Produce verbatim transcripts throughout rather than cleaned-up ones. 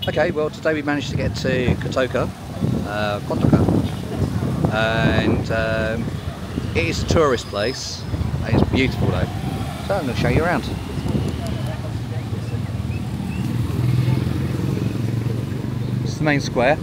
Okay, well today we managed to get to Cotoca, uh, Cotoca, and um, it is a tourist place. It's beautiful though, so I'm going to show you around. This is the main square.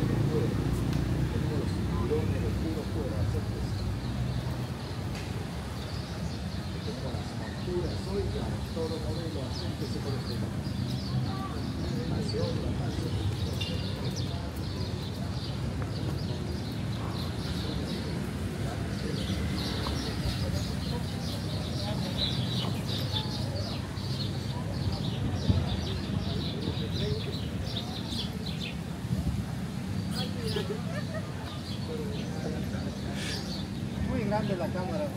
Muy grande la cámara,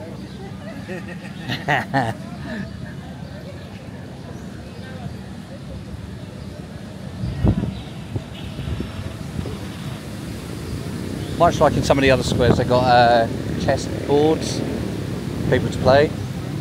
Much like in some of the other squares, they've got uh, chess boards for people to play.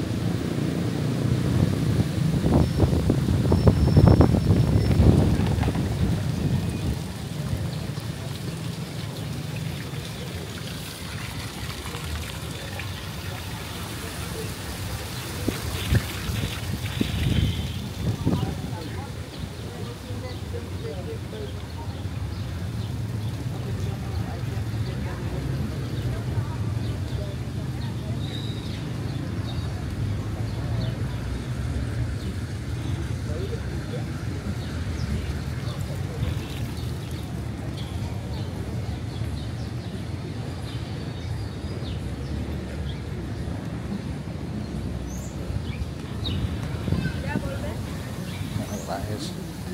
That is.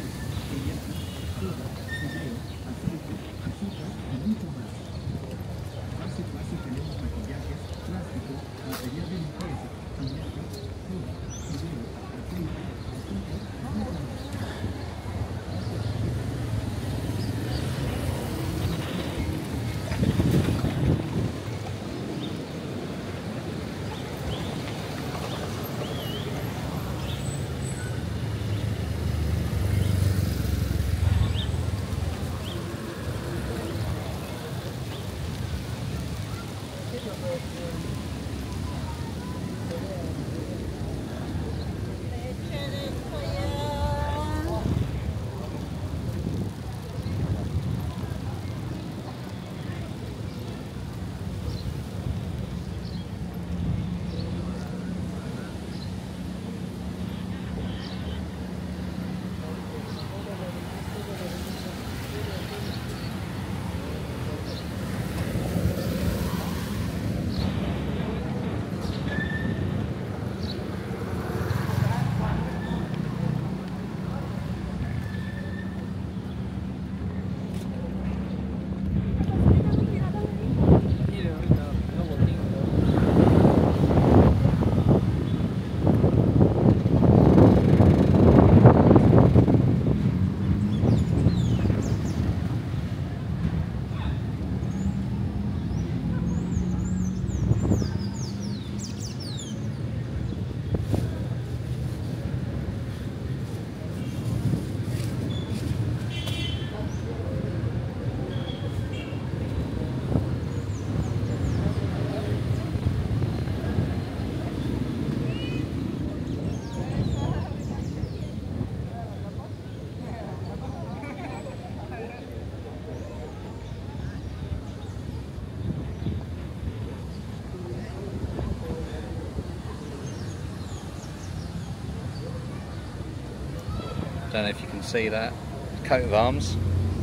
Don't know if you can see that coat of arms.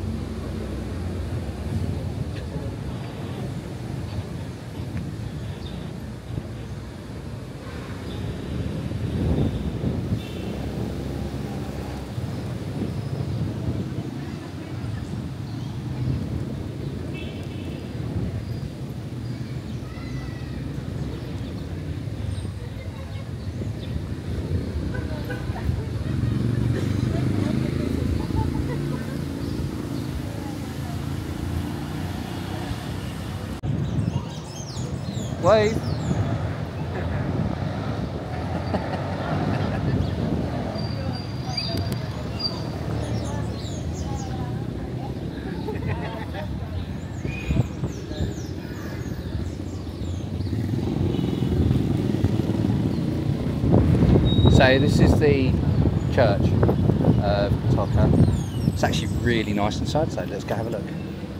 Wave. So this is the church of Cotoca. It's actually really nice inside, so let's go have a look.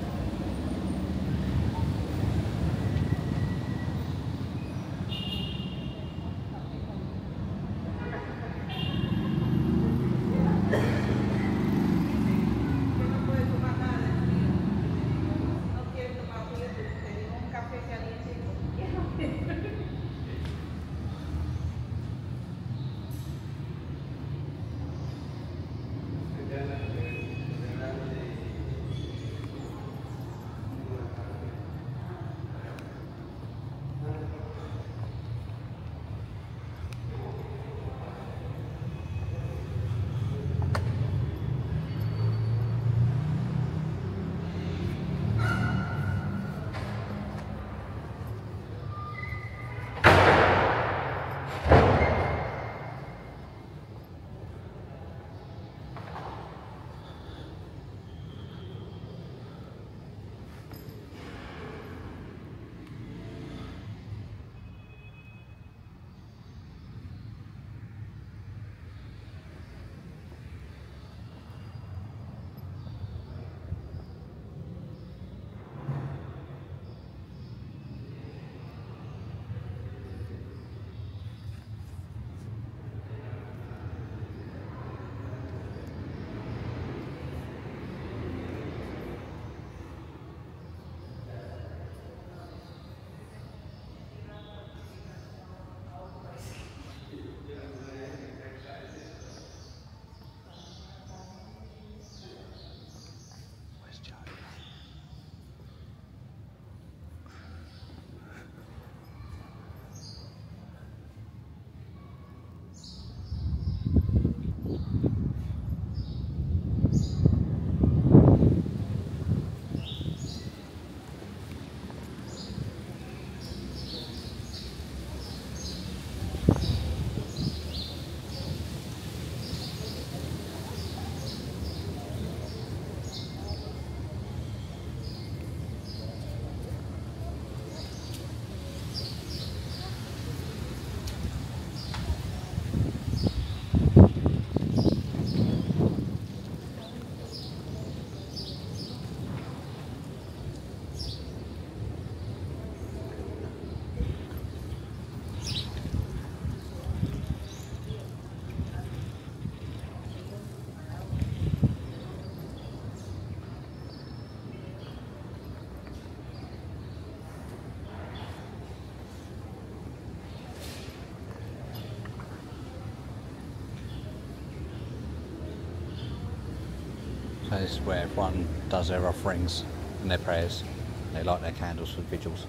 So this is where everyone does their offerings and their prayers. They light their candles for vigils.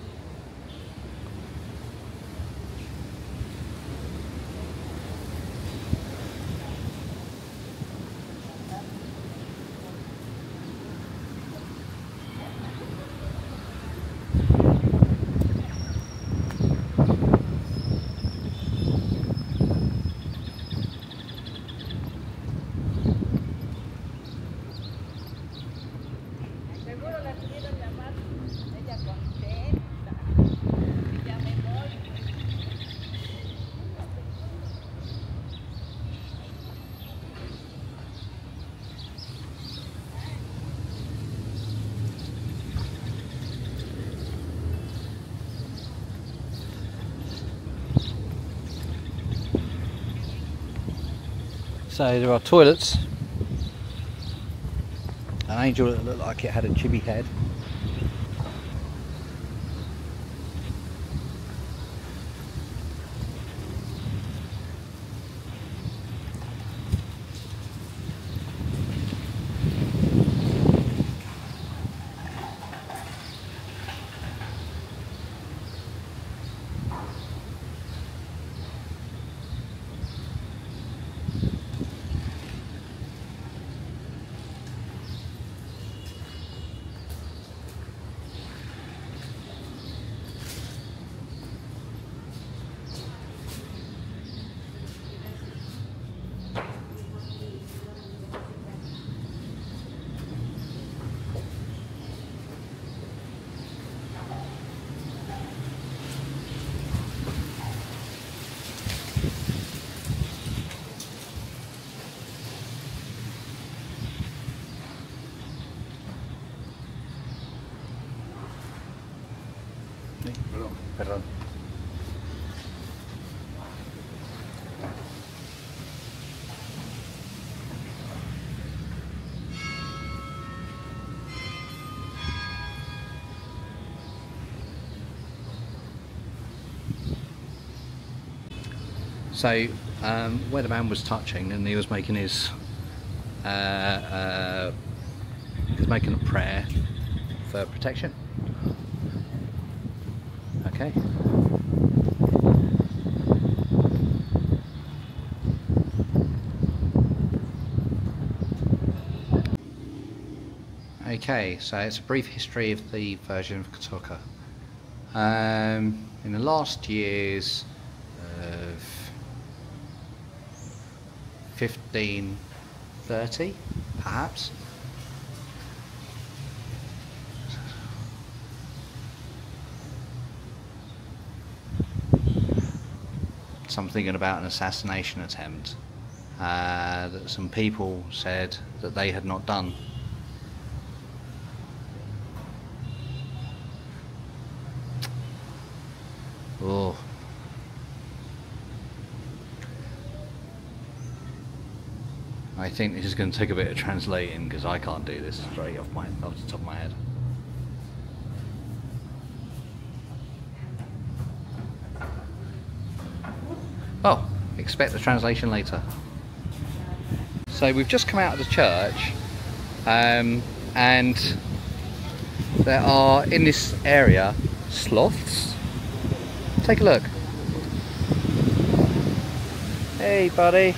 So there are toilets, an angel that looked like it had a chibi head. bro. Perdón. So um, where the man was touching, and he was making his uh, uh, he was making a prayer for protection. Okay. Okay, so it's a brief history of the version of Cotoca. Um, in the last years of fifteen thirty, perhaps, something about an assassination attempt uh, that some people said that they had not done. Oh. I think this is going to take a bit of translating because I can't do this straight off my off the top of my head. Oh, expect the translation later. So we've just come out of the church, um, and there are in this area sloths. Take a look. Hey, buddy.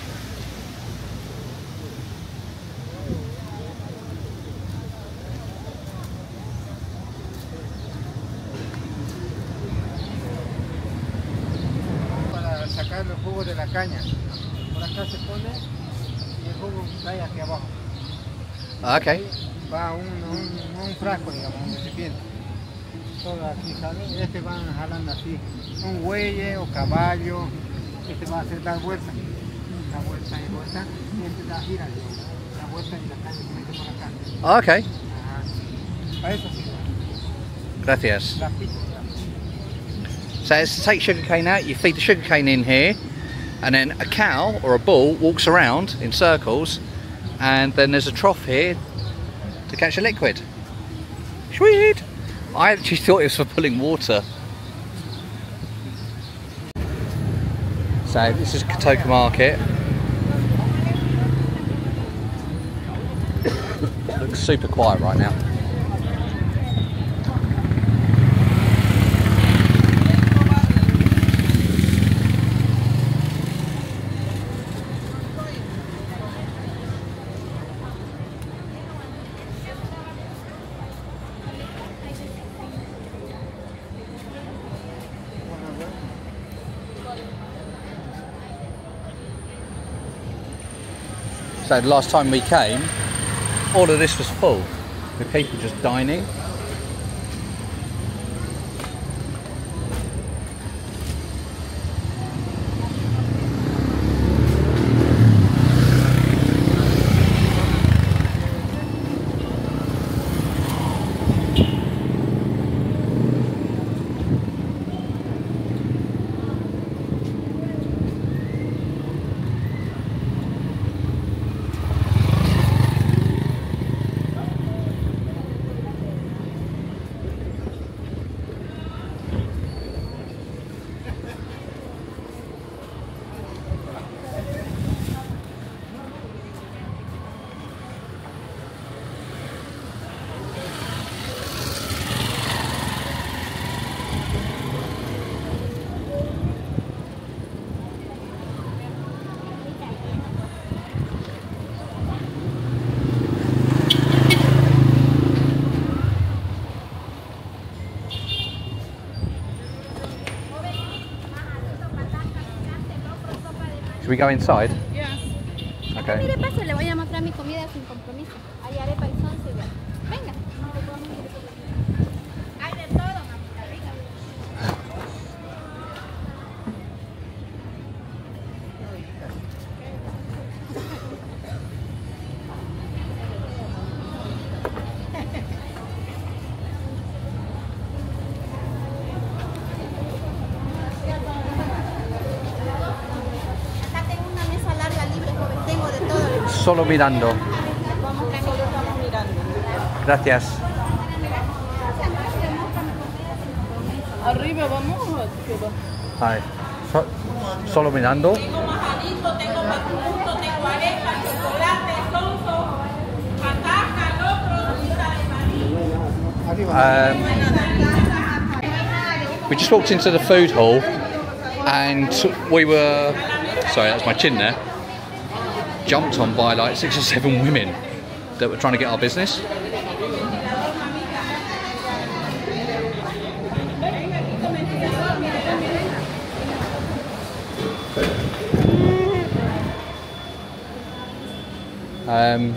Para sacar los jugos de la caña. Por acá se pone y el jugo cae hacia abajo. Okay. Va a un, un, un frasco, digamos, un recipiente. Todo aquí sale. Este van jalando así. Un buey o caballo. Este va a hacer dar vuelta. La vuelta y vuelta. Y este da gira, digamos. La vuelta y la caña se mete por acá. Okay. Ajá. Para eso sí. Gracias. La pico. So it's to take sugarcane out, you feed the sugarcane in here, and then a cow or a bull walks around in circles, and then there's a trough here to catch a liquid. Sweet! I actually thought it was for pulling water. So this is Cotoca Market. Looks super quiet right now. So the last time we came, all of this was full, with people just dining. Should we go inside? Yes. Okay. Mire, pase, le voy a mostrar mi comida sin compromiso. Hay arepa y sonce igual. Venga. Hay de todo, mamita, venga. solo mirando. Gracias. Arriba vamos. Ay, so, solo mirando. Tengo majadito, tengo macuto, tengo arepa, chocolate, sonso, pataca, locro, Arriba. Um, we just walked into the food hall and we were, sorry, that's my chin there, jumped on by like six or seven women that were trying to get our business. Um,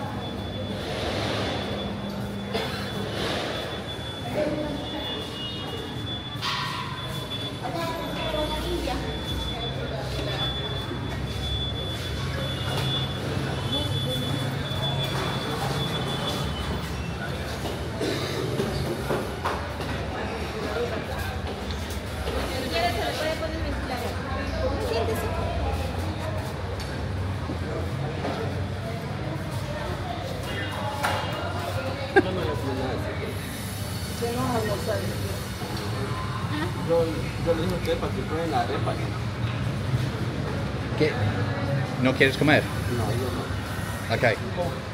Yo, yo le dije a usted para que prueben la arepa. ¿Qué? ¿No quieres comer? No, yo no. Okay.